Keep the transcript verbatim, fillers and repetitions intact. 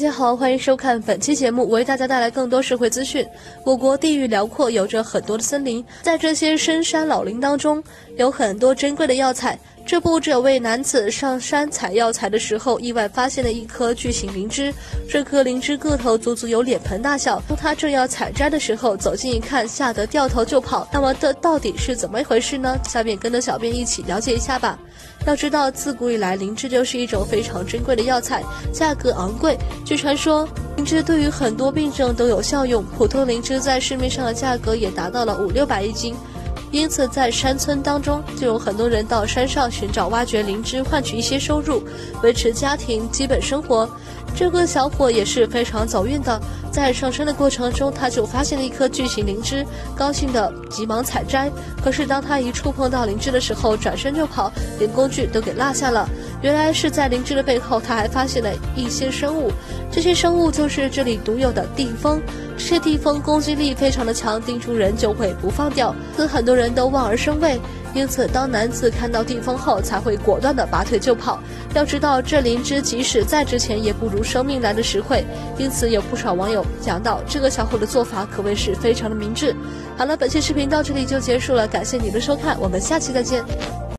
家好，欢迎收看本期节目，为大家带来更多社会资讯。我国地域辽阔，有着很多的森林，在这些深山老林当中，有很多珍贵的药材。这不，这位男子上山采药材的时候，意外发现了一颗巨型灵芝。这颗灵芝个头足足有脸盆大小。当他正要采摘的时候，走近一看，吓得掉头就跑。那么这到底是怎么一回事呢？下面跟着小编一起了解一下吧。要知道，自古以来，灵芝就是一种非常珍贵的药材，价格昂贵。据传说，灵芝对于很多病症都有效用，普通灵芝在市面上的价格也达到了五六百一斤。因此，在山村当中，就有很多人到山上寻找挖掘灵芝，换取一些收入，维持家庭基本生活。这个小伙也是非常走运的，在上山的过程中，他就发现了一颗巨型灵芝，高兴的急忙采摘。可是当他一触碰到灵芝的时候，转身就跑，连工具都给落下了。原来是在灵芝的背后，他还发现了一些生物，这些生物就是这里独有的地蜂。这些地蜂攻击力非常的强，盯住人就会不放掉，跟很多人都望而生畏。因此，当男子看到地蜂后，才会果断的拔腿就跑。要知道，这灵芝即使再值钱，也不如生命来的实惠。因此，有不少网友讲到，这个小伙的做法可谓是非常的明智。好了，本期视频到这里就结束了，感谢你的收看，我们下期再见。